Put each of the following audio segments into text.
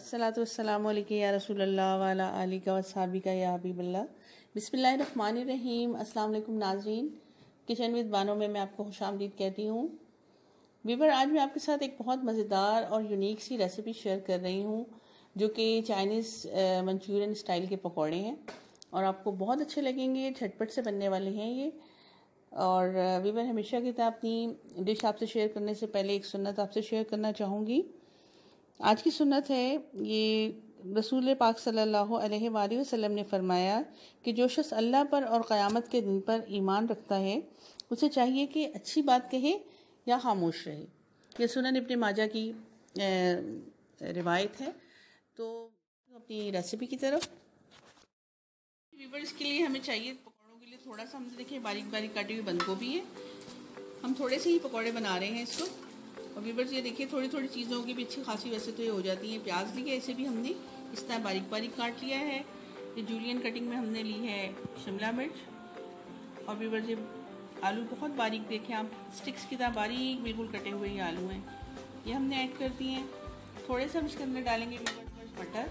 अस्सलातु वस्सलामु अलैका या रसूलल्लाह व अला आलिका व सहाबिका या हबीबल्लाह। बिस्मिल्लाहिर्रहमानिर्रहीम। अस्सलाम वालेकुम नाज़रीन, किचन विद बानो में मैं आपको खुशामदीद कहती हूँ। वीवर, आज मैं आपके साथ एक बहुत मज़ेदार और यूनिक सी रेसिपी शेयर कर रही हूँ जो कि चाइनीज़ मंचूरियन स्टाइल के पकौड़े हैं और आपको बहुत अच्छे लगेंगे। झटपट से बनने वाले हैं ये। और वीवर, हमेशा की तरह अपनी डिश आपसे शेयर करने से पहले एक सुन्नत आपसे शेयर करना चाहूँगी। आज की सुन्नत है, ये रसूल पाक सल्लल्लाहु अलैहि वसल्लम ने फरमाया कि जो शख्स अल्लाह पर और क़यामत के दिन पर ईमान रखता है उसे चाहिए कि अच्छी बात कहे या खामोश रहे। ये सुनन इब्न माजा की रिवायत है। तो अपनी रेसिपी की तरफ व्यूअर्स के लिए हमें चाहिए पकौड़ों के लिए थोड़ा सा, हमने देखिए बारीक बारीक काटी हुई बंद गोभी है। हम थोड़े से ही पकौड़े बना रहे हैं इसको। और व्यूअर्स ये देखिए थोड़ी थोड़ी चीज़ों की भी अच्छी खासी वैसे तो ये हो जाती हैं। प्याज भी है, इसे भी हमने इस तरह बारीक बारीक काट लिया है। ये जूलियन कटिंग में हमने ली है शिमला मिर्च। और व्यूअर्स ये आलू बहुत बारीक, देखें आप, स्टिक्स की तरह बारीक बिल्कुल कटे हुए ये आलू हैं, ये हमने ऐड कर दिए हैं। थोड़े से हम इसके अंदर डालेंगे व्यूअर्स मटर।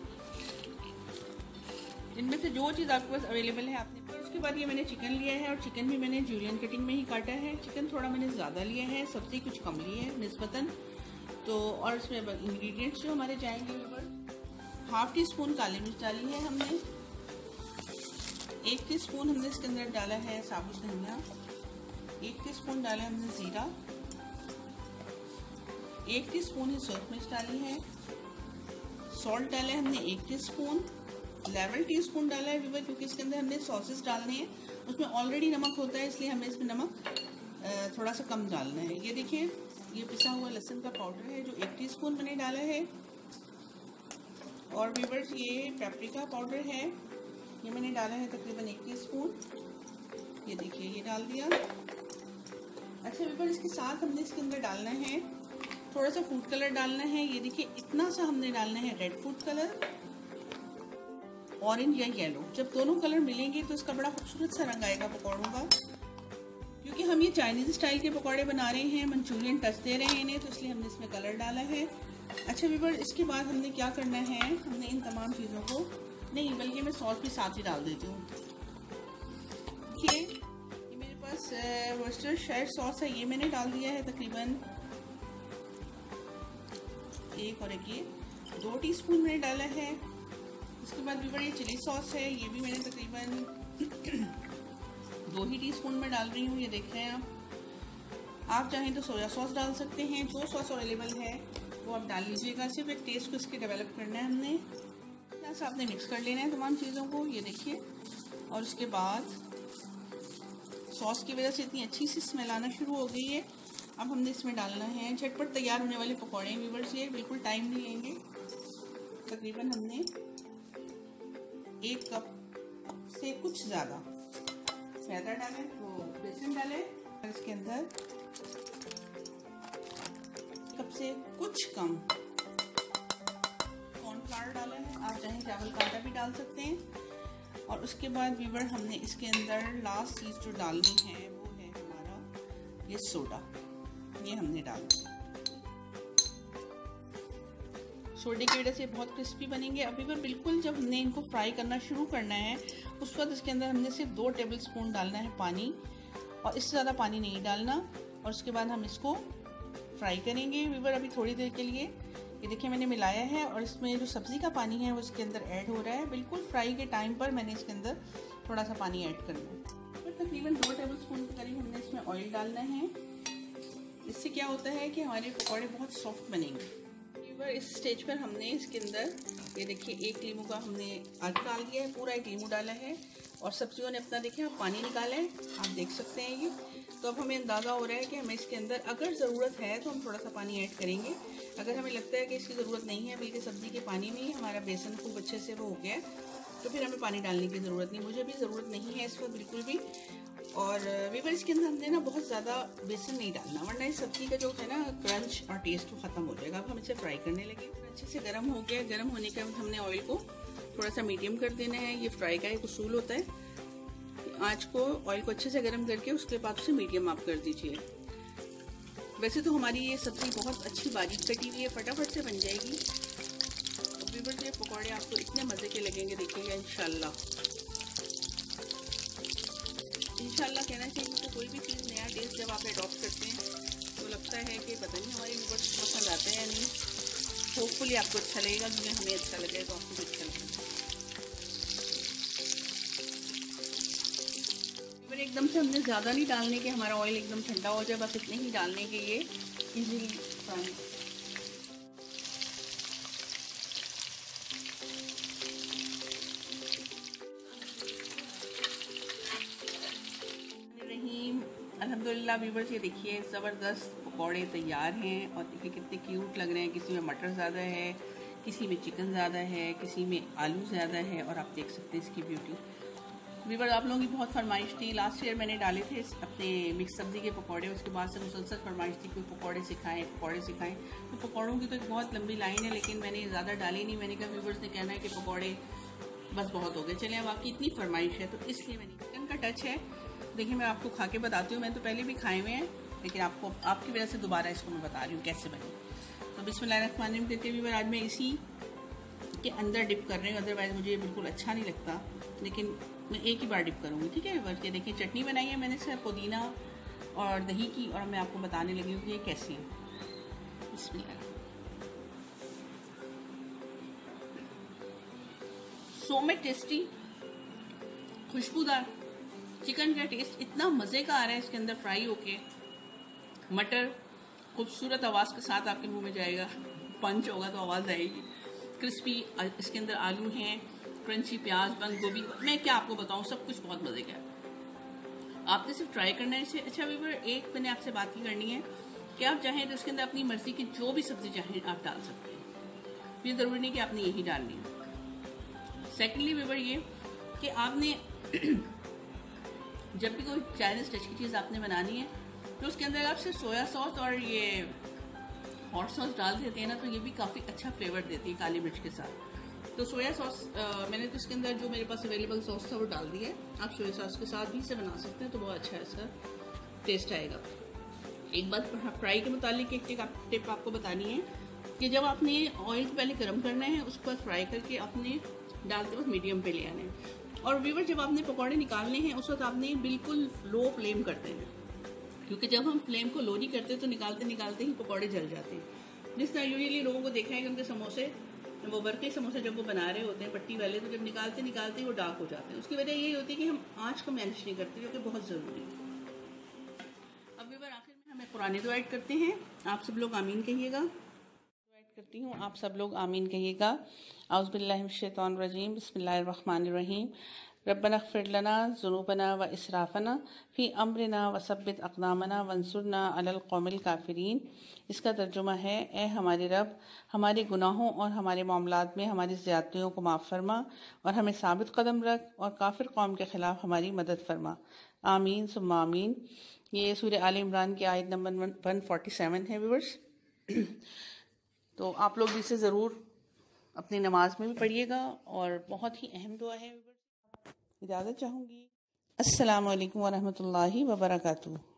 इनमें से जो चीज़ आपके पास अवेलेबल है आपने। उसके बाद ये मैंने चिकन लिया है और चिकन भी मैंने जूलियन कटिंग में ही काटा है। चिकन थोड़ा मैंने ज़्यादा लिया है, सब्ज़ी कुछ कम ली है निस्बतन। तो और इसमें इंग्रेडिएंट्स जो हमारे जाएंगे व्यूअर्स, हाफ टी स्पून काली मिर्च डाली है हमने। 1 टीस्पून हमने इसके अंदर डाला है साबुत धनिया। 1 टीस्पून डाला है हमने ज़ीरा। 1 टीस्पून ही सूरख मिर्च डाली है। सॉल्ट डाला है हमने 1 टीस्पून। लेवल टीस्पून डाला है व्यूअर, क्योंकि इसके अंदर हमने सॉसेस डालने हैं, उसमें ऑलरेडी नमक होता है, इसलिए हमें इसमें नमक थोड़ा सा कम डालना है। ये देखिए ये पिसा हुआ लहसुन का पाउडर है जो 1 टीस्पून मैंने डाला है। और व्यूअर्स ये पेपरिका पाउडर है, ये मैंने डाला है तकरीबन 1 टीस्पून। ये देखिए ये डाल दिया। अच्छा व्यूअर, इसके साथ हमने इसके अंदर डालना है थोड़ा सा फूड कलर डालना है। ये देखिए इतना सा हमने डालना है रेड फूड कलर, ऑरेंज या येलो। जब दोनों कलर मिलेंगे तो इसका बड़ा खूबसूरत सा रंग आएगा पकौड़ों का। क्योंकि हम ये चाइनीज़ स्टाइल के पकौड़े बना रहे हैं, मंचूरियन टच दे रहे हैं इन्हें, तो इसलिए हमने इसमें कलर डाला है। अच्छा व्यूअर, इसके बाद हमने क्या करना है, हमने इन तमाम चीज़ों को नहीं, बल्कि मैं सॉस भी साथ ही डाल देती हूँ। देखिए ये मेरे पास वर्सेस्टरशायर सॉस है, ये मैंने डाल दिया है तकरीबन 1 और 1 ये 2 टीस्पून मैंने डाला है। इसके बाद व्यूअर ये चिली सॉस है, ये भी मैंने तकरीबन 2 ही टीस्पून में डाल रही हूँ। ये देख रहे हैं आप चाहें तो सोया सॉस डाल सकते हैं, जो सॉस अवेलेबल है वो आप डाल लीजिएगा। सिर्फ एक टेस्ट को इसके डेवलप करना है हमने। यहाँ से आपने मिक्स कर लेना है तमाम चीज़ों को, ये देखिए। और उसके बाद सॉस की वजह से इतनी अच्छी सी स्मेल आना शुरू हो गई है। अब हमने इसमें डालना है झटपट तैयार होने वाले पकौड़े व्यूअर्स, ये बिल्कुल टाइम नहीं लेंगे। तकरीबन हमने 1 कप से कुछ ज़्यादा मैदा डाले, तो बेसन डाले। और इसके अंदर कप से कुछ कम कॉर्नफ्लावर डाला है, आप चाहें चावल का आटा भी डाल सकते हैं। और उसके बाद व्यूअर हमने इसके अंदर लास्ट चीज़ जो डालनी है वो है हमारा ये सोडा, ये हमने डाल दिया। सोडे की वजह से बहुत क्रिस्पी बनेंगे। अभी पर बिल्कुल जब हमने इनको फ्राई करना शुरू करना है उस वक्त इसके अंदर हमने सिर्फ 2 टेबलस्पून डालना है पानी, और इससे ज़्यादा पानी नहीं डालना। और उसके बाद हम इसको फ्राई करेंगे व्यूअर अभी थोड़ी देर के लिए। ये देखिए मैंने मिलाया है और इसमें जो सब्ज़ी का पानी है वो इसके अंदर ऐड हो रहा है। बिल्कुल फ्राई के टाइम पर मैंने इसके अंदर थोड़ा सा पानी ऐड करना है। फिर तकरीबन 2 टेबलस्पून के करीब हमने इसमें ऑयल डालना है। इससे क्या होता है कि हमारे पकौड़े बहुत सॉफ्ट बनेंगे। इस स्टेज पर हमने इसके अंदर ये देखिए 1 लीमू का हमने आधा डाल दिया है, पूरा 1 लीमू डाला है। और सब्जियों ने अपना देखिए आप पानी निकाला है, आप देख सकते हैं ये। तो अब हमें अंदाज़ा हो रहा है कि हमें इसके अंदर अगर ज़रूरत है तो हम थोड़ा सा पानी ऐड करेंगे। अगर हमें लगता है कि इसकी ज़रूरत नहीं है, बल्कि सब्ज़ी के पानी में ही हमारा बेसन खूब अच्छे से वो हो गया है, तो फिर हमें पानी डालने की ज़रूरत नहीं। मुझे भी ज़रूरत नहीं है इस वक्त बिल्कुल भी। और व्यूअर इसके अंदर हमने ना बहुत ज़्यादा बेसन नहीं डालना, वरना इस सब्ज़ी का जो है ना क्रंच और टेस्ट वो ख़त्म हो जाएगा। अब हम इसे फ्राई करने लगे। अच्छे से गर्म हो गया। गर्म होने के बाद हमने ऑयल को थोड़ा सा मीडियम कर देना है। ये फ्राई का एक उसूल होता है, आँच को ऑयल को अच्छे से गर्म करके उसके बाद उसे मीडियम आप कर दीजिए। वैसे तो हमारी ये सब्ज़ी बहुत अच्छी बारीक कटी हुई है, फटाफट से बन जाएगी। वीवर्स ये पकौड़े आपको इतने मज़े के लगेंगे, देखिएगा इंशाल्लाह। इंशाल्लाह कहना चाहिए कि कोई भी चीज़ नया टेस्ट जब आप अडॉप्ट करते हैं तो लगता है कि पता नहीं हमारे वीवर्स को पसंद आता है या नहीं। होपफुली आपको अच्छा लगेगा, क्योंकि हमें अच्छा लगेगा तो आपको भी अच्छा लगेगा। एकदम से हमने ज़्यादा नहीं डालने के, हमारा ऑयल एकदम ठंडा हो जाए, बस इतने ही डालने के ये इजीली फ्राई। अल्हम्दुलिल्लाह वीवर्स ये देखिए ज़बरदस्त पकौड़े तैयार हैं और देखिए कितने क्यूट लग रहे हैं। किसी में मटर ज़्यादा है, किसी में चिकन ज़्यादा है, किसी में आलू ज़्यादा है, और आप देख सकते हैं इसकी ब्यूटी। वीवर्स आप लोगों की बहुत फरमाइश थी, लास्ट ईयर मैंने डाले थे अपने मिक्स सब्ज़ी के पकौड़े, उसके बाद से मुसलसल फरमाइश थी कोई पकौड़े सिखाएं पकौड़े सिखाएं। तो पकौड़ों की तो एक बहुत लंबी लाइन है, लेकिन मैंने ज़्यादा डाली नहीं। मैंने कहा वीवर्स ने कहना है कि पकौड़े बस बहुत हो गए, चलें अब आपकी इतनी फरमाइश है तो इसलिए मैंने चिकन का टच है। देखिए मैं आपको खा के बताती हूँ, मैंने तो पहले भी खाए हुए हैं, लेकिन आपको आपकी वजह से दोबारा इसको मैं बता रही हूँ कैसे बने। तो बिस्मिल्लाहिर्रहमानिर्रहीम करके वीवर आज मैं इसी के अंदर डिप कर रही हूँ, अदरवाइज़ मुझे ये बिल्कुल अच्छा नहीं लगता, लेकिन मैं एक ही बार डिप करूँगी, ठीक है वीवर। ये देखिए चटनी बनाई है मैंने सिर्फ पुदीना और दही की, और मैं आपको बताने लगी हूँ कि ये कैसी है। बिस्मिल्लाह। सो में टेस्टी खुशबूदार चिकन का टेस्ट इतना मज़े का आ रहा है इसके अंदर फ्राई होके। मटर खूबसूरत आवाज़ के साथ आपके मुंह में जाएगा, पंच होगा तो आवाज़ आएगी। क्रिस्पी इसके अंदर आलू हैं, क्रंची प्याज, बंद गोभी, मैं क्या आपको बताऊं, सब कुछ बहुत मज़े का है। आपने सिर्फ ट्राई करना है इसे। अच्छा वीवर एक मैंने आपसे बात ही करनी है कि आप चाहें तो इसके अंदर अपनी मर्ज़ी की जो भी सब्ज़ी चाहें आप डाल सकते हैं, ये ज़रूरी नहीं कि आपने यही डालनी है। सेकेंडली वीवर ये कि आपने जब भी कोई चाइनीज़ टच की चीज़ आपने बनानी है तो उसके अंदर आप सिर्फ सोया सॉस और ये हॉट सॉस डाल देते हैं ना, तो ये भी काफ़ी अच्छा फ्लेवर देती है काली मिर्च के साथ। तो सोया सॉस मैंने तो इसके अंदर जो मेरे पास अवेलेबल सॉस था वो डाल दिया है। आप सोया सॉस के साथ भी इसे बना सकते हैं, तो बहुत अच्छा इसका टेस्ट आएगा। एक बात फ्राई के मुतालिक एक टिप आपको बतानी है कि जब आपने ऑयल को पहले गर्म करना है, उसके बाद फ्राई करके अपने डालते वक्त मीडियम पे ले आना है। और वीवर जब आपने पकौड़े निकालने हैं उस वक्त आपने बिल्कुल लो फ्लेम करते हैं, क्योंकि जब हम फ्लेम को लो नहीं करते तो निकालते निकालते ही पकौड़े जल जाते हैं। जिस तरह यूजुअली लोगों को देखा है कि उनके समोसे, वो बर्फी समोसे जब वो बना रहे होते हैं पट्टी वाले, तो जब निकालते निकालते वो डार्क हो जाते हैं। उसकी वजह यही होती है कि हम आँच को मैनेज नहीं करते, जो कि बहुत ज़रूरी है। अब वीवर आखिर में हमें कुरान दुआ ऐड करते हैं। आप सब लोग आमीन कहिएगा। करती हूँ, आप सब लोग आमीन कहिएगा। औज़ु बिल्लाहि मिनश शैतानिर रजीम, बिस्मिल्लाहिर रहमानिर रहीम। रब्बना इग़फिर लना ज़ुनूबना व इसराफ़ना फ़ी अम्रिना व सब्बित अक़दामना वंसुरना अलल क़ौमिल काफ़िरीन। इसका तर्जुमा है, ए हमारे रब, हमारे गुनाहों और हमारे मामलात में हमारी ज़्यादतियों को माफ़ फरमा और हमें साबित कदम रख और काफिर कौम के ख़िलाफ़ हमारी मदद फरमा। आमीन सुम्मा आमीन। ये सूरह आल इमरान की आयत नंबर 147 है व्यूअर्स। तो आप लोग इसे ज़रूर अपनी नमाज में भी पढ़िएगा, और बहुत ही अहम दुआ है। इजाज़त चाहूँगी। अस्सलामु अलैकुम व रहमतुल्लाहि व बरकातुहू।